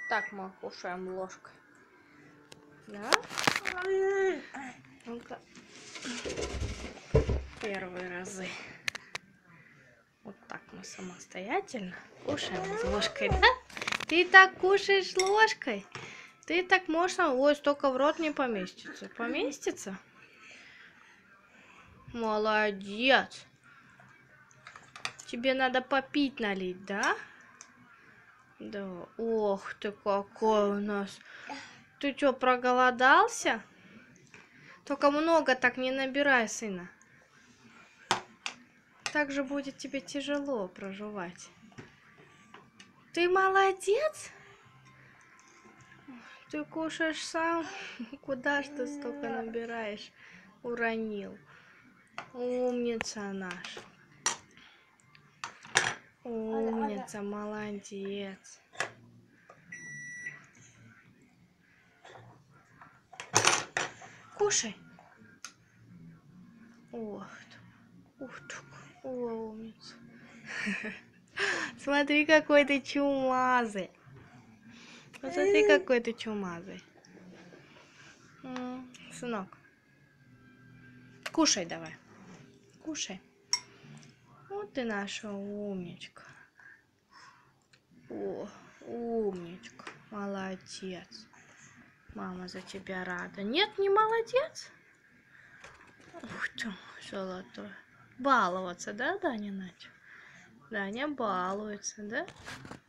Так мы кушаем ложкой. Да? Ну-ка. Первые разы. Вот так мы самостоятельно кушаем с ложкой, да? Ты так кушаешь ложкой? Ты так можно... Ой, столько в рот не поместится. Поместится? Молодец. Тебе надо попить налить, да? Да. Ох ты, какой у нас. Ты что, проголодался? Только много так не набирай, сына. Так же будет тебе тяжело проживать. Ты молодец? Ты кушаешь сам? Куда ж ты столько набираешь? Уронил. Умница наш. Умница, молодец. Кушай. Ух ты. Ух ты. Умница. Смотри, какой ты чумазый. Посмотри, какой ты чумазый. Сынок. Кушай давай. Кушай. Вот ты наша умничка. О, умничка. Молодец. Мама за тебя рада. Нет, не молодец? Ух ты, золотой. Баловаться, да, Даня начал? Даня балуется, да?